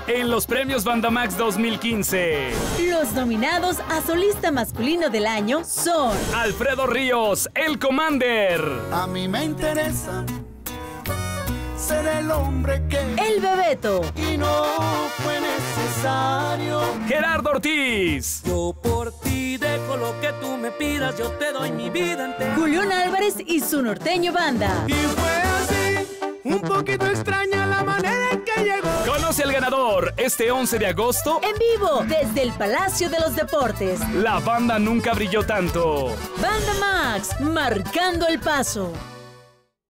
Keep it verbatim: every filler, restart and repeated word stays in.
en los premios Bandamax dos mil quince. Los nominados a solista masculino del año son Alfredo Ríos, el Commander. A mí me interesa ser el hombre que El Bebeto y no fue necesario. Gerardo Ortiz. Yo por ti dejo lo que tú me pidas, yo te doy mi vida entera. Julián Álvarez y su norteño banda. Y fue así, un poquito extraña la manera en que llegó. Conoce al ganador este once de agosto. En vivo desde el Palacio de los Deportes. La banda nunca brilló tanto. Banda Max, marcando el paso.